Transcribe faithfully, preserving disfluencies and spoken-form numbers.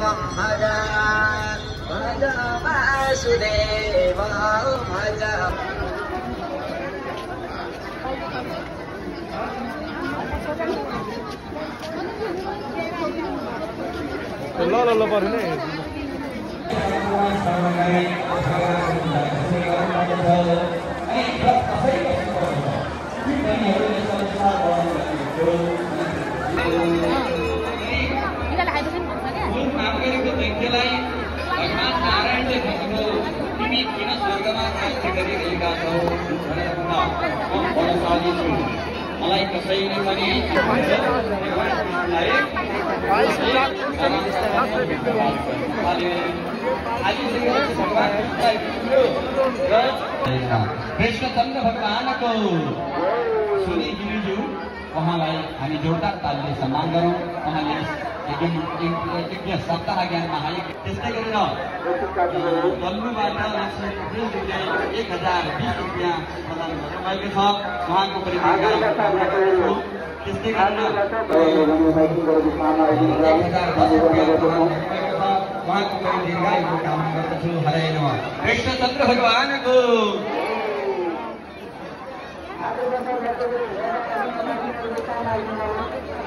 भज भज वासुदेवं भज। ल ल ल पर्ने भगवान नारायणले भन्नुभयो तिमी किन स्वर्गमा राज्य गरिरहेका छौ भनेर बलशाली छु मलाई कसैले पनि कृष्णचन्द्र भगवानको सुनि गिरिज्यू उहाँलाई हामी जोरदार तालीले सम्मान गरौँ। उहाँले यज्ञ सप्ताह ज्ञानमा हाले त्यस्तै गरेर तल्लुबाट एक हजार बिस रुपियाँ प्रदान गर्नुभएको छ। उहाँको पनि त्यस्तै गरेर एक हजार दस रुपियाँ प्रदान गर्नुभएको छ। उहाँको पनि दीर्घायुको कामना गर्दछु। हरे नमः। कृष्णचन्द्र भगवानको Thank you.